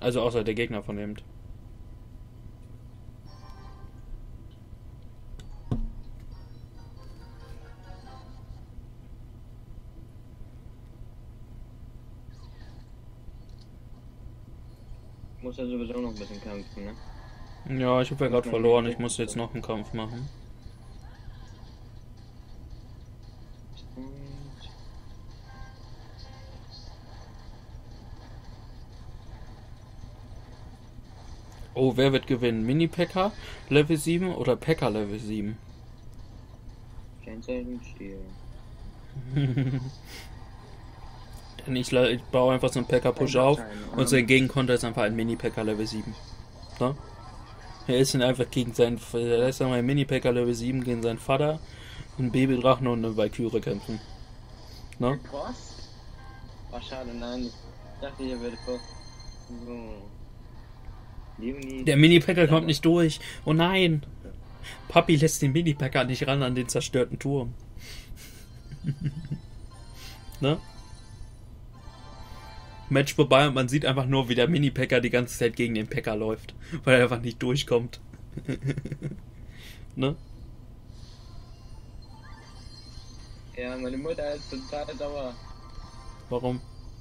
Also außer der Gegner von eben. Muss ja sowieso noch ein bisschen kämpfen, ne? Ja, ich habe ja gerade verloren. Ich muss jetzt noch einen Kampf machen. Und Oh, wer wird gewinnen? Mini-P.E.K.K.A. Level 7 oder P.E.K.K.A. Level 7? Kennzeichen Stil. Ich baue einfach so einen P.E.K.K.A.-Push auf und sein Gegenkonter ist einfach ein Mini-P.E.K.K.A. Level 7. Ne? Er ist dann einfach gegen seinen. Er lässt einmal ein Mini-P.E.K.K.A. Level 7 gegen seinen Vater, einen Babydrachen und eine Valkyrie kämpfen. Ne? Was? Oh, schade, nein. Ich dachte, hier würde so. Leonie. Der Mini-P.E.K.K.A. kommt nicht durch. Oh nein! Papi lässt den Mini-P.E.K.K.A. nicht ran an den zerstörten Turm. Ne? Match vorbei und man sieht einfach nur, wie der Mini-P.E.K.K.A. die ganze Zeit gegen den P.E.K.K.A. läuft. Weil er einfach nicht durchkommt. Ne? Ja, meine Mutter ist total sauer. Warum?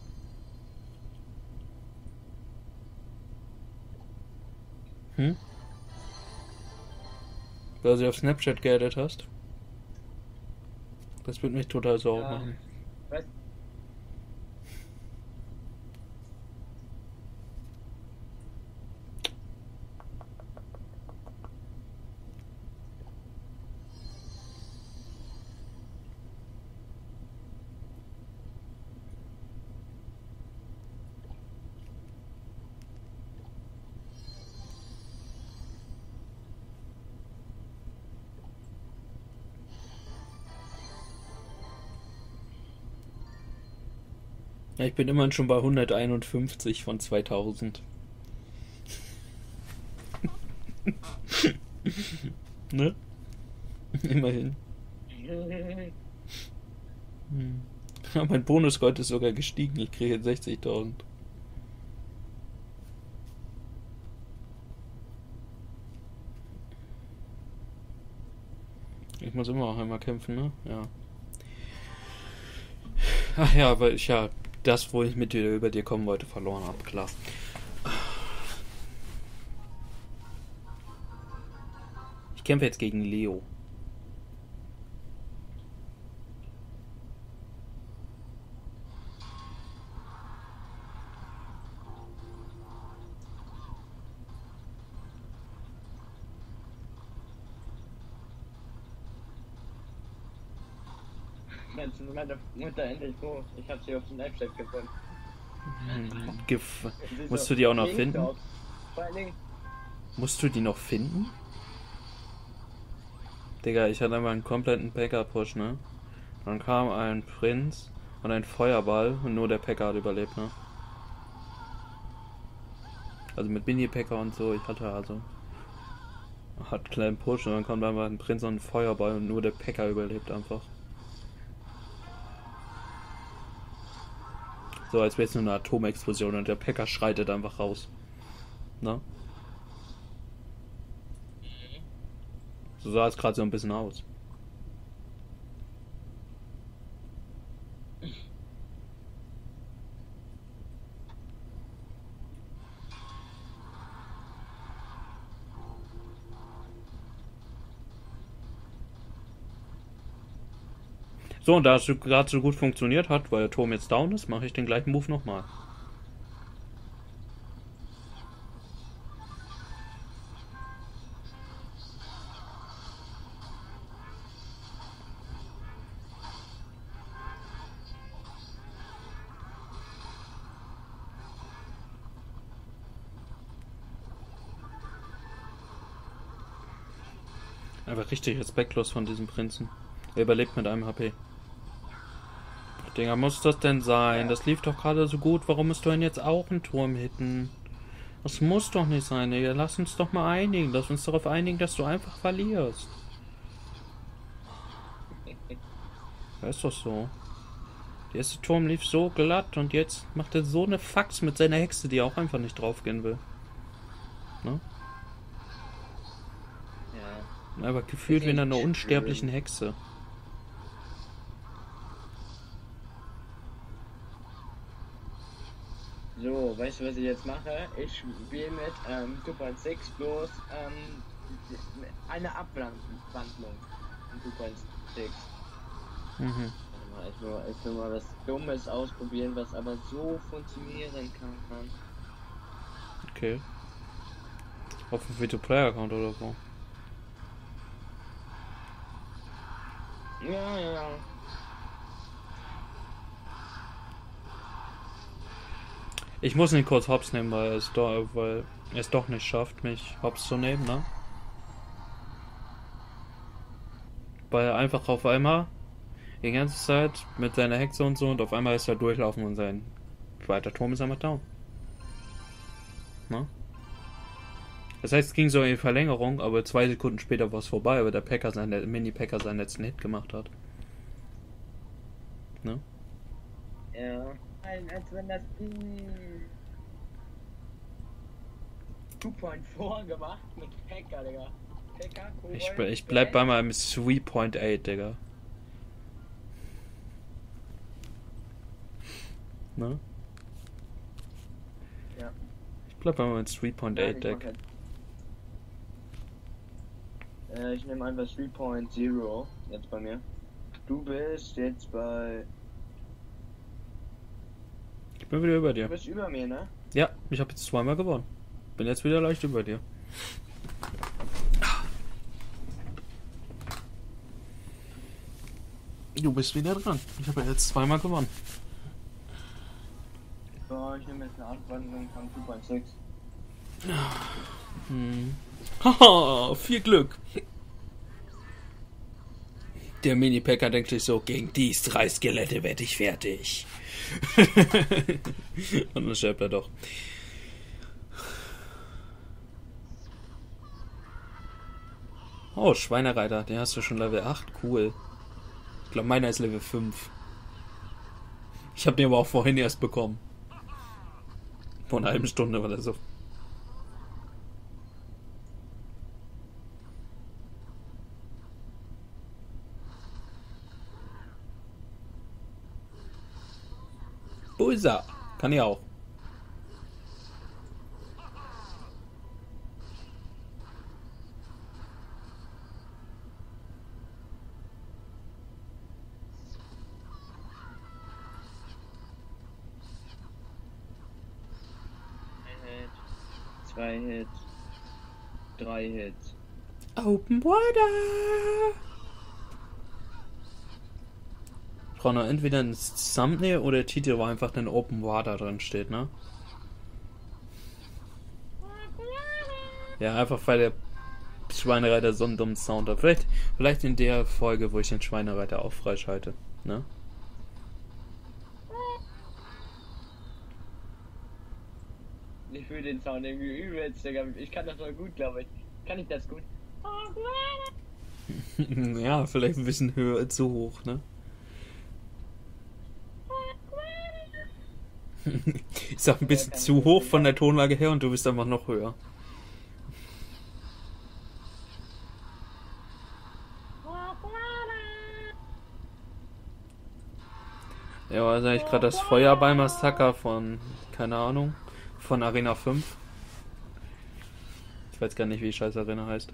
Hm? Weil du sie auf Snapchat geaddet hast? Das würde mich total sauer Ja, machen. weißt Ja, ich bin immerhin schon bei 151 von 2000. Ne? Immerhin. Ja, mein Bonusgold ist sogar gestiegen. Ich kriege jetzt 60.000. Ich muss immer auch einmal kämpfen, ne? Ja. Ach ja, weil ich ja das, wo ich mit dir über dir kommen wollte, verloren habe, klar. Ich kämpfe jetzt gegen Leo. jetzt ist meine Mutter endlich groß. Ich habe sie auf Snapchat gefunden. Gif. Sie Musst so, du die auch noch Link finden? dort. Vor allen Dingen, Musst du die noch finden? Digga, ich hatte einmal einen kompletten P.E.K.K.A.-Push, ne? Dann kam ein Prinz und ein Feuerball und nur der P.E.K.K.A. hat überlebt, ne? Also mit Mini-P.E.K.K.A. und so, ich hatte also. Hat einen kleinen Push und dann kommt einfach ein Prinz und ein Feuerball und nur der P.E.K.K.A. überlebt einfach. So, als wäre es nur eine Atomexplosion und der P.E.K.K.A. schreitet einfach raus. Ne? So sah es gerade so ein bisschen aus. So, und da es gerade so gut funktioniert hat, weil der Turm jetzt down ist, mache ich den gleichen Move nochmal. Einfach richtig respektlos von diesem Prinzen. Er überlebt mit einem HP. Dinger, muss das denn sein? Das lief doch gerade so gut. Warum musst du denn jetzt auch einen Turm hitten? Das muss doch nicht sein, Digga. Lass uns doch mal einigen. Lass uns darauf einigen, dass du einfach verlierst. Ja, ist doch so. Der erste Turm lief so glatt und jetzt macht er so eine Fax mit seiner Hexe, die auch einfach nicht draufgehen will. Ne? Ja. Aber gefühlt wie in einer unsterblichen Hexe. So, weißt du, was ich jetzt mache? Ich spiele mit 2.6 bloß eine Abwandlung in 2.6. Mhm. Ich will mal was Dummes ausprobieren, was aber so funktionieren kann. Okay. Auf dem Free-to-Play-Account oder wo? Ja. Ich muss ihn kurz hops nehmen, weil er es doch nicht schafft, mich hops zu nehmen, ne? Weil er einfach auf einmal die ganze Zeit mit seiner Hexe und so und auf einmal ist er durchlaufen und sein zweiter Turm ist einmal down. Ne? Das heißt, es ging so in die Verlängerung, aber 2 Sekunden später war es vorbei, weil der Mini-Packer seinen letzten Hit gemacht hat. Ne? Ja. Nein, als wenn das 2.4 gemacht mit Packer, Digga. Packer, Kobold, Ich bleib bei meinem 3.8, Digga. Ne? Ja. Ich bleib bei meinem 3.8 Deck. Ich nehme einfach 3.0 jetzt bei mir. Du bist jetzt bei... Ich bin wieder über dir. Du bist über mir, ne? Ja, ich habe jetzt 2-mal gewonnen. Bin jetzt wieder leicht über dir. Du bist wieder dran. Ich habe jetzt 2-mal gewonnen. So, ich nehme jetzt eine Abwandlung von 2.6. Haha, viel Glück. Der Mini-Packer denkt sich so, gegen die 3 Skelette werde ich fertig. Und dann stirbt er doch. Oh, Schweinereiter, den hast du schon Level 8, cool. Ich glaube, meiner ist Level 5. Ich habe den aber auch vorhin erst bekommen. Vor einer halben Stunde oder so. Bullseye. Kann ich auch. Ein Hit, 2 Hits, 3 Hits. Open Water. Ich brauche noch entweder ein Thumbnail oder Titel, wo einfach ein Open Water drin steht, ne? Ja, einfach weil der Schweinereiter so einen dummen Sound hat. Vielleicht in der Folge, wo ich den Schweinereiter auch freischalte, ne? Ich fühle den Sound irgendwie übelst, Digga. Ich kann das voll gut, glaube ich. Kann ich das gut? Ja, vielleicht ein bisschen höher, zu hoch, ne? Ich sag ein bisschen zu hoch von der Tonlage her und du bist einfach noch höher. Ja, also ich gerade das Feuerball-Massaker von, keine Ahnung, von Arena 5. Ich weiß gar nicht, wie die scheiß Arena heißt.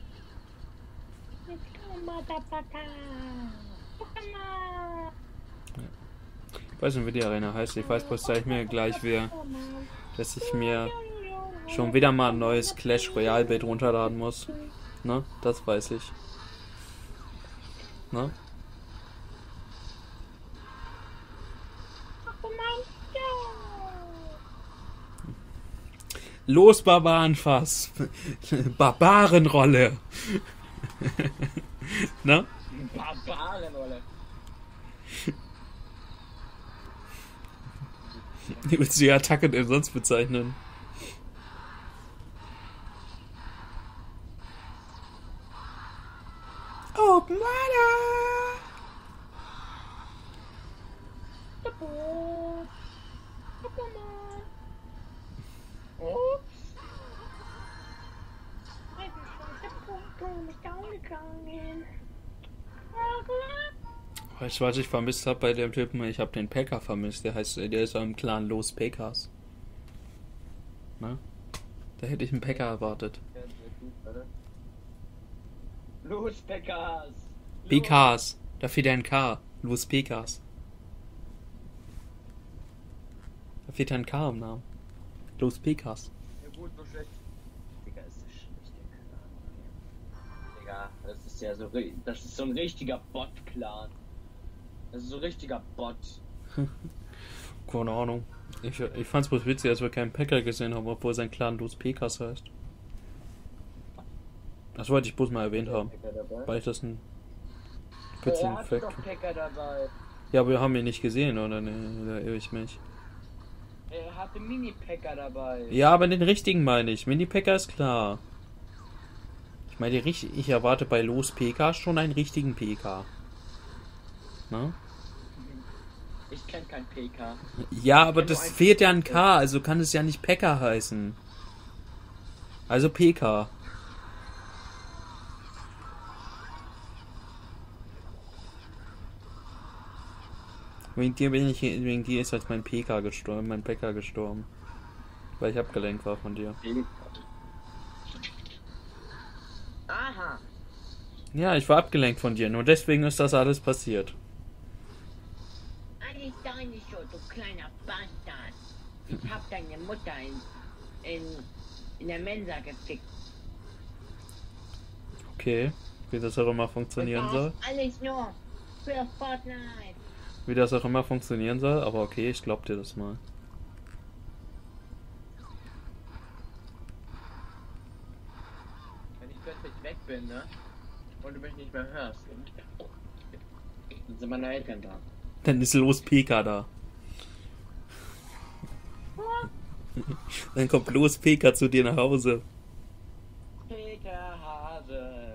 Ich weiß nicht, wie die Arena heißt. Ich weiß bloß, dass ich mir gleich dass ich mir schon wieder mal ein neues Clash Royale Bild runterladen muss. Ne? Das weiß ich. Ne? Los, Barbarenfass! Barbarenrolle! Ne? Barbarenrolle. Wie willst du die Attacke denn sonst bezeichnen? Open Water! Oh. Guck mal. Ups. Der Punkt ist downgegangen. Weißt du, was ich vermisst habe bei dem Typen? Ich habe den Packer vermisst. Der ist im Clan Los Packers. Na? Da hätte ich einen Packer erwartet. Los, Packers! PKs. Da fehlt ein K. Los Packers. Da fehlt ein K im Namen. Los Packers. Ja gut, so schlecht. Digga, ist das schlecht, Digga, das ist ja so, das ist so ein richtiger Bot-Clan. Das ist so ein richtiger Bot. Keine Ahnung. Ich fand's bloß witzig, als wir keinen Packer gesehen haben, obwohl sein Clan Los Packers heißt. Das wollte ich bloß mal erwähnt haben. Weil ich das ein witzigen Er Fact. hat doch Packer dabei. Ja, aber wir haben ihn nicht gesehen, oder? Ne, da irre ich mich. Er hatte Mini-Packer dabei. Ja, aber den richtigen meine ich. Mini-Packer ist klar. Ich meine, ich erwarte bei Los PK schon einen richtigen PK. Na? Ich kenn kein PK. Ja, aber das fehlt ja ein K, also kann es ja nicht Packer heißen. Also PK. Wegen dir ist jetzt mein PK gestorben, mein Packer gestorben. Weil ich abgelenkt war von dir. Aha. Ja, ich war abgelenkt von dir, nur deswegen ist das alles passiert. Alles deine Schuld, du kleiner Bastard. Ich hab deine Mutter in der Mensa gefickt. Okay, wie das auch immer funktionieren soll. Alles nur für Fortnite. Wie das auch immer funktionieren soll, aber okay, ich glaub dir das mal. Wenn ich plötzlich weg bin, ne? Und du mich nicht mehr hörst. Dann sind meine Eltern da. Dann ist Los PK da. Dann kommt Los PK zu dir nach Hause. Peter Hase.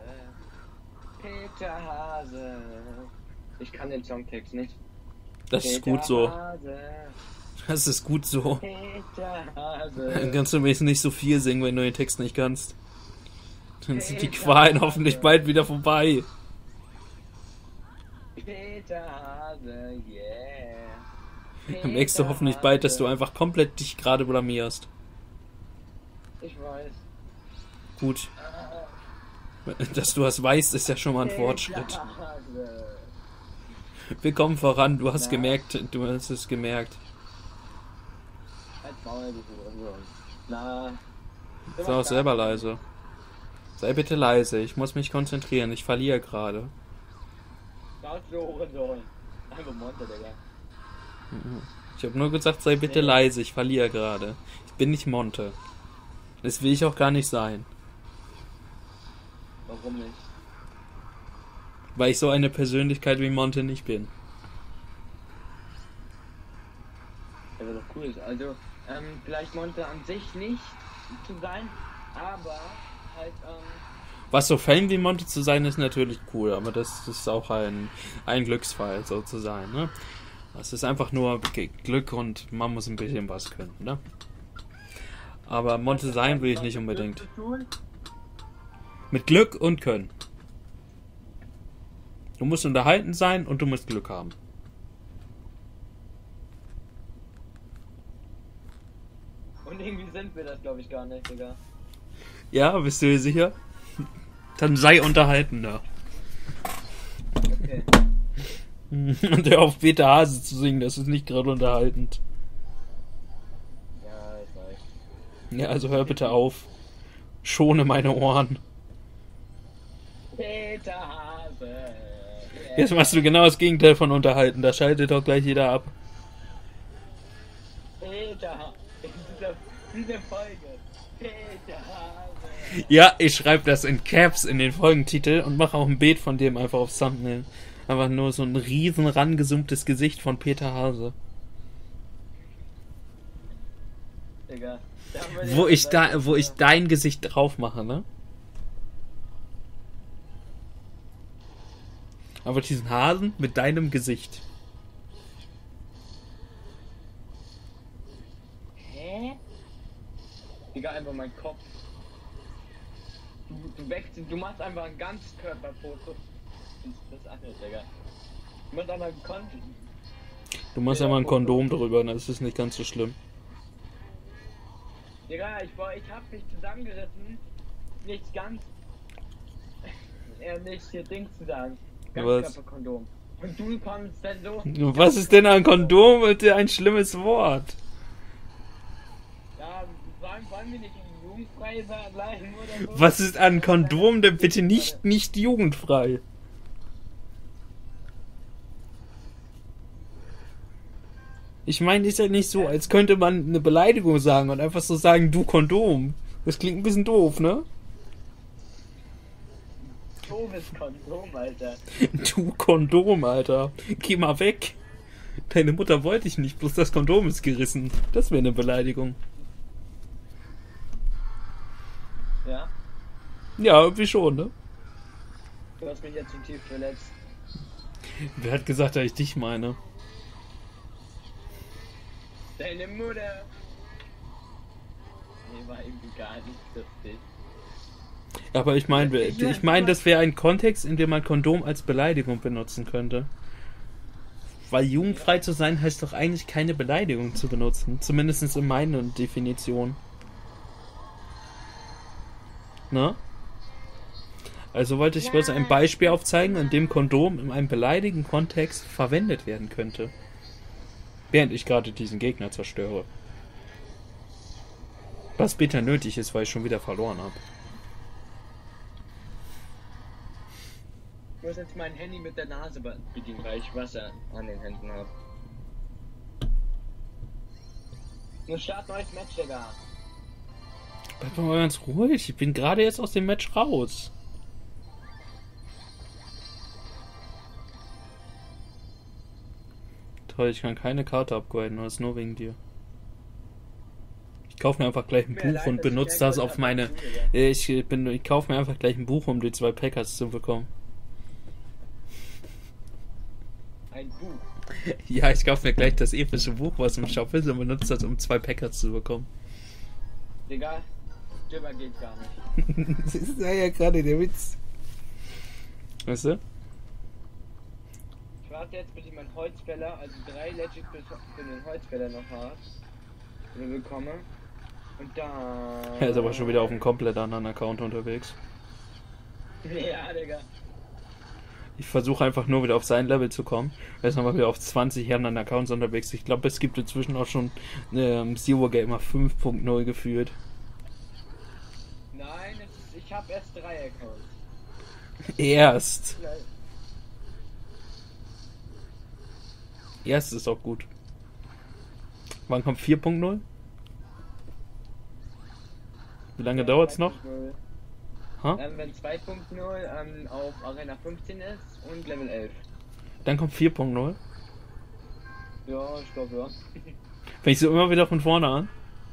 Peter Hase. Ich kann den Songtext nicht. Das ist gut so. Das ist gut so. Peter Hase. Dann kannst du mir nicht so viel singen, wenn du den Text nicht kannst. Dann sind die Qualen hoffentlich bald wieder vorbei. Peter Hase, yeah. Dann merkst du hoffentlich bald, dass du einfach komplett dich gerade blamierst. Ich weiß. Gut. Dass du das weißt, ist ja schon mal ein Fortschritt. Hase. Wir kommen voran, du hast es gemerkt. Halt Maul, du Hurensohn. Na. Sei auch selber leise. Sei bitte leise, ich muss mich konzentrieren, ich verliere gerade. Laut du Hurensohn. Einfach Monster, Digga. Ich habe nur gesagt, sei bitte leise, ich verliere gerade. Ich bin nicht Monte. Das will ich auch gar nicht sein. Warum nicht? Weil ich so eine Persönlichkeit wie Monte nicht bin. Ja, wäre doch cool. Also, vielleicht Monte an sich nicht zu sein, aber halt, Was so Fame wie Monte zu sein, ist natürlich cool, aber das ist auch ein Glücksfall, so zu sein, ne? Das ist einfach nur Glück und man muss ein bisschen was können, ne? Aber Monte sein will ich nicht unbedingt. Mit Glück und Können. Du musst unterhalten sein und du musst Glück haben. und irgendwie sind wir das, glaube ich, gar nicht, Digga. Ja, bist du dir sicher? Dann sei unterhaltender. Okay. Und hör auf Peter Hase zu singen, das ist nicht gerade unterhaltend. Ja, ich weiß. Ja, also hör bitte auf. Schone meine Ohren. Peter Hase. Jetzt machst du genau das Gegenteil von unterhalten, da schaltet doch gleich jeder ab. Peter. Diese Folge. Peter Hase. Ja, ich schreibe das in Caps in den Folgentitel und mache auch ein Bild von dem einfach aufs Thumbnail. Einfach nur so ein riesen rangezoomtes Gesicht von Peter Hase. Digga. Wo ich dein Gesicht drauf mache, ne? Aber diesen Hasen mit deinem Gesicht. Digga, einfach mein Kopf. Du wechselst, du machst einfach ein Ganzkörperfoto. Das ist anders, Digga. Du machst einfach ein Content. Du machst ja mal ein Kondom drüber, dann ist es nicht ganz so schlimm. Digga, ich hab mich zusammengerissen. Nicht ganz. Nicht hier Ding zu sagen. Ganzkörperkondom. Und du kommst dann so. Was ist denn ein Kondom? Bitte ein schlimmes Wort. Ja, wollen wir nicht jugendfrei bleiben oder so? Was ist ein Kondom denn bitte nicht jugendfrei? Ich meine, ist ja nicht so, als könnte man eine Beleidigung sagen und einfach so sagen, du Kondom. Das klingt ein bisschen doof, ne? Doofes Kondom, Alter. Du Kondom, Alter. Geh mal weg. Deine Mutter wollte ich nicht, bloß das Kondom ist gerissen. Das wäre eine Beleidigung. Ja? Ja, irgendwie schon, ne? Du hast mich jetzt zu tief verletzt. Wer hat gesagt, dass ich dich meine? Deine Mutter. Nee, war irgendwie gar nicht lustig. Aber ich meine, das wäre ein Kontext, in dem man Kondom als Beleidigung benutzen könnte. Weil jugendfrei zu sein, heißt doch eigentlich keine Beleidigung zu benutzen. Zumindest in meiner Definition. Ne? Also wollte ich bloß ein Beispiel aufzeigen, in dem Kondom in einem beleidigenden Kontext verwendet werden könnte. Während ich gerade diesen Gegner zerstöre. Was bitter nötig ist, weil ich schon wieder verloren habe. Ich muss jetzt mein Handy mit der Nase bedienen, weil ich Wasser an den Händen habe. Nun start neues Match, Digga. Bleib mal ganz ruhig, ich bin gerade jetzt aus dem Match raus. Toll, ich kann keine Karte upgraden, das ist nur wegen dir. Ich kaufe mir einfach gleich ein Buch und benutze das auf meine... Ich kaufe mir einfach gleich ein Buch, um die 2 Packers zu bekommen. Ein Buch? Ja, ich kaufe mir gleich das epische Buch, was im Shop ist, und benutze das, um 2 Packers zu bekommen. Digga, Dümmer geht gar nicht. Das ist ja gerade der Witz. Weißt du? Ich warte jetzt, bis ich meinen Holzfäller, also 3 Legit für den Holzfäller noch habe. Bekomme. Und da. Er ist aber schon wieder auf einem komplett anderen Account unterwegs. Ja, Digga. Ich versuche einfach nur wieder auf sein Level zu kommen. Er ist nochmal wieder auf 20 anderen Accounts unterwegs. Ich glaube, es gibt inzwischen auch schon Zero Gamer 5.0 gefühlt. Nein, ich habe erst 3 Accounts. Erst ist auch gut. Wann kommt 4.0? Wie lange dauert's noch? Wenn 2.0 auf Arena 15 ist und Level 11. Dann kommt 4.0. Ja, ich glaube ja. Fängst du immer wieder von vorne an?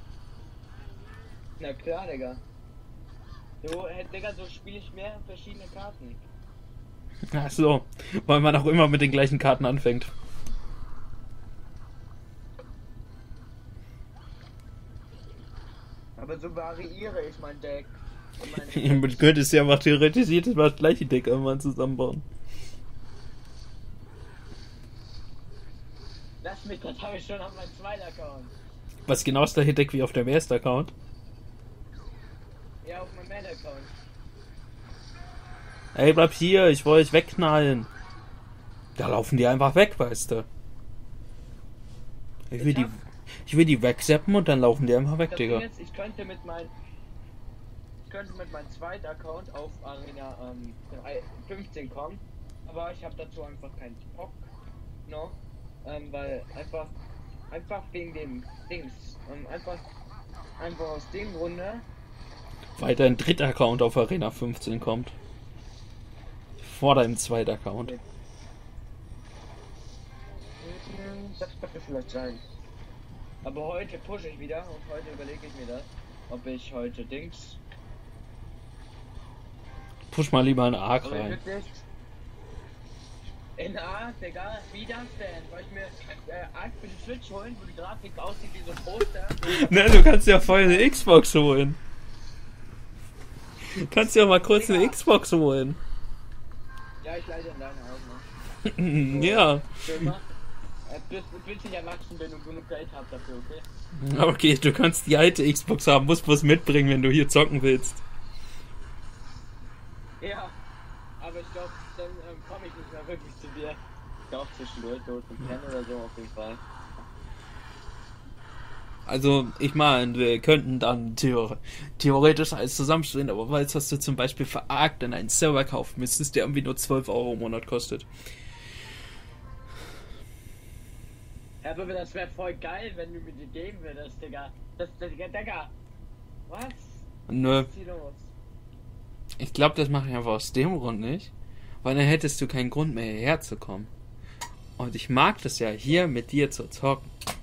Na klar, Digga. So, Digga, so spiele ich mehr verschiedene Karten. Ach so, weil man auch immer mit den gleichen Karten anfängt. Aber so variiere ich mein Deck. Du könntest ja mal theoretisiert das gleiche Deck irgendwann zusammenbauen. Lass mich, das habe ich schon auf meinem zweiten Account. Was genau ist das gleiche Deck wie auf dem ersten Account? Ja, auf meinem Main-Account. Ey, bleib hier, ich wollte euch wegknallen. Da laufen die einfach weg, weißt du. Ich will die wegzappen und dann laufen die einfach weg, Digga. Ich könnte mit meinem zweiten Account auf Arena 15 kommen, aber ich habe dazu einfach keinen Bock, no? Weil einfach wegen dem Dings, einfach aus dem Grunde, weil dein dritter Account auf Arena 15 kommt. Vor deinem zweiten Account. Das könnte vielleicht sein. Aber heute pushe ich wieder und heute überlege ich mir das, ob ich heute Dings. Push mal lieber einen Arc Aber rein. wirklich, Na, Digga, wie das denn? Soll ich mir Arc für die Switch holen, wo die Grafik aussieht wie so ein Poster? Ne, du kannst ja voll eine Xbox holen. Du kannst ja mal kurz eine Xbox holen. Ja, ich leite in dein Haus, ne? Ja. Firma. Bis ich erwachsen bin und genug Geld hab dafür, okay? Okay, du kannst die alte Xbox haben, musst was mitbringen, wenn du hier zocken willst. Ja, aber ich glaube, dann komme ich nicht mehr wirklich zu dir. Ich glaube zwischendurch so zum Pennen oder so auf jeden Fall. Also, ich meine, wir könnten dann theoretisch alles zusammenstellen, aber weißt du, was du zum Beispiel für Arc in einen Server kaufen müsstest, der irgendwie nur 12 Euro im Monat kostet? Ja, aber das wäre voll geil, wenn du mir die geben würdest, Digga. Digga. Was? Nö. Was ist hier los? Ich glaube, das mache ich einfach aus dem Grund nicht, weil dann hättest du keinen Grund mehr hierher zu kommen. Und ich mag das ja, hier mit dir zu zocken.